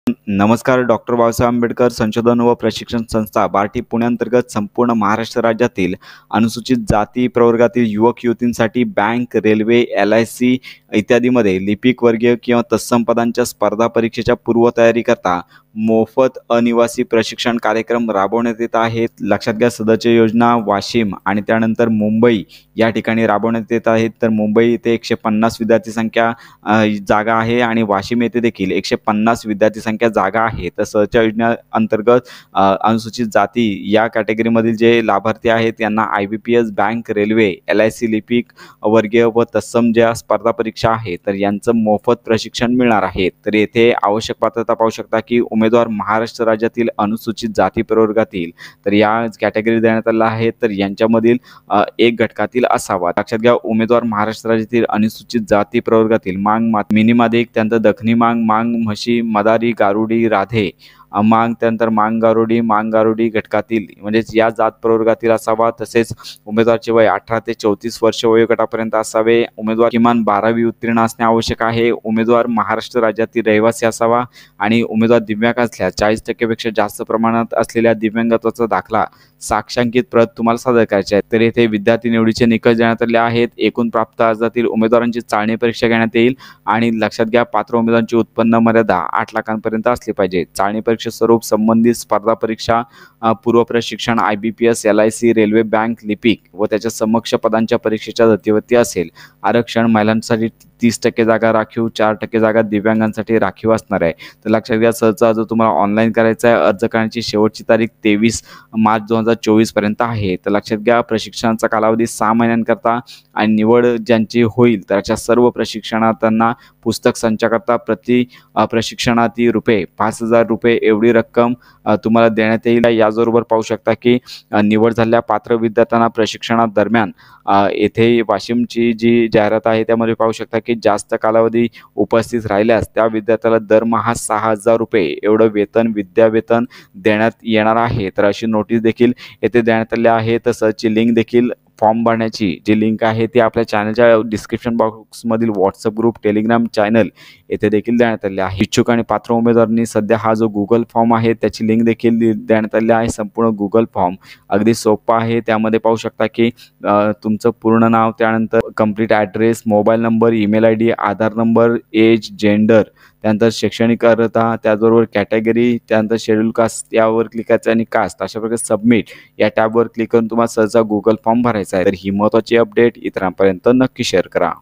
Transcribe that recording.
नमस्कार. डॉक्टर बाबासाहेब आंबेडकर संशोधन व प्रशिक्षण संस्था बार्टी पुण्याअंतर्गत संपूर्ण महाराष्ट्र राज्यातील अनुसूचित जाती प्रवर्गातील युवक युवतींसाठी बँक, रेल्वे, LIC इत्यादीमध्ये लिपिक वर्गीय किंवा तत्सम पदांच्या स्पर्धा परीक्षेच्या पूर्वतयारीकरता मोफत अनिवासी प्रशिक्षण कार्यक्रम राबवण्यात येत आहेत. लक्षात घ्या, सदरची योजना वाशिम आणि त्यानंतर मुंबई या ठिकाणी राबवण्यात येत आहेत. तर मुंबई येथे 150 विद्यार्थी संख्या जागा आहे आणि वाशिम येथे देखील 150 विद्यार्थी संख्या जागा आहे. तर सदरच्या योजनेअंतर्गत अनुसूचित जाती या कॅटेगरीमधील जे लाभार्थी आहेत यांना IBPS, बँक, रेल्वे, LIC लिपिक वर्गीय व तत्सम ज्या स्पर्धा परीक्षा आहेत तर यांचं मोफत प्रशिक्षण मिळणार आहे. तर येथे आवश्यक पात्रता पाहू शकता की उमेदवार महाराष्ट्र राज्यातील अनुसूचित जाती प्रवर्गातील तर या कॅटेगरी देण्यात आल्या आहेत. तर यांच्यामधील एक घटकातील असावा. लक्षात घ्या, उमेदवार महाराष्ट्र राज्यातील अनुसूचित जाती प्रवर्गातील मांग, मिनी मादिक, त्यानंतर दखनी मांग, मांग म्हशी, मदारी, गारुडी, राधे मांग, त्यानंतर मांग गारुडी घटकातील म्हणजेच या जात प्रवर्गातील असावा. तसेच उमेदवाराचे वय 18 ते 34 वर्ष वयोगटापर्यंत असावे. उमेदवार किमान 12वी उत्तीर्ण असणे आवश्यक आहे. उमेदवार महाराष्ट्र राज्यातील रहिवासी असावा आणि उमेदवार दिव्यांग असल्यास 40% पेक्षा जास्त प्रमाणात असलेल्या दिव्यांगत्वाचा दाखला साक्षांकित प्रत तुम्हाला सादर करायचे आहे. तर येथे विद्यार्थी निवडीचे निकष देण्यात आले आहेत. एकूण प्राप्त अर्जातील उमेदवारांची चाळणी परीक्षा घेण्यात येईल आणि लक्षात घ्या, पात्र उमेदवारांची उत्पन्न मर्यादा 8 लाखांपर्यंत असली पाहिजे. चाळणी परीक्षा स्वरूप संबंधित स्पर्धा परीक्षा, पूर्व प्रशिक्षण, IBPS, LIC, रेल्वे, बँक, लिपिक व त्याच्या समक्ष पदांच्या परीक्षेच्या धर्तीवरती असेल. आरक्षण महिलांसाठी 30% जागा राखीव, 4% जागा दिव्यांगांसाठी राखीव असणार आहे. तर लक्षात घ्या, सहज अर्ज तुम्हाला ऑनलाईन करायचा आहे. अर्ज करण्याची शेवटची तारीख 23 मार्च 2024 पर्यंत आहे. तर लक्षात घ्या, प्रशिक्षणाचा कालावधी 6 महिन्यांकरता आणि निवड ज्यांची होईल तर अशा सर्व प्रशिक्षणार्थ्यांना पुस्तक संचाकरता प्रति प्रशिक्षणार्थी ₹5,000 एवढी रक्कम तुम्हाला देण्यात येईल. याचबरोबर पाहू शकता की निवड झालेल्या पात्र विद्यार्थ्यांना प्रशिक्षणादरम्यान येथे वाशिमची जी जाहिरात आहे त्यामध्ये पाहू शकता की जास्त कालावधी उपस्थित राहिल्यास त्या विद्यार्थ्याला दरमहा ₹6,000 एवढं विद्यावेतन देण्यात येणार आहे. तर अशी नोटीस देखील येथे देण्यात आली आहे. तसंच लिंक देखील फॉर्म भरण्याची जी लिंक आहे ती आपल्या चॅनलच्या डिस्क्रिप्शन बॉक्समधील व्हॉट्सअप ग्रुप, टेलिग्राम चॅनल येथे देखील देण्यात आले आहे. इच्छुक आणि पात्र उमेदवारांनी सध्या हा जो गुगल फॉर्म आहे त्याची लिंक देखील देण्यात आली आहे. संपूर्ण गुगल फॉर्म अगदी सोपा आहे. त्यामध्ये पाहू शकता की तुमचं पूर्ण नाव, त्यानंतर complete address, mobile number, email ID, Aadhaar number, age, gender, त्यानंतर शैक्षणिक अर्हता, त्याचबरोबर कॅटेगरी, त्यानंतर शेड्यूल कास्ट यावर क्लिक करायचं आणि कास्ट अशा प्रकारे सबमिट या टॅबवर क्लिक करून तुम्हाला सहज गुगल फॉर्म भरायचा आहे. तर ही महत्त्वाची अपडेट इतरांपर्यंत नक्की शेअर करा.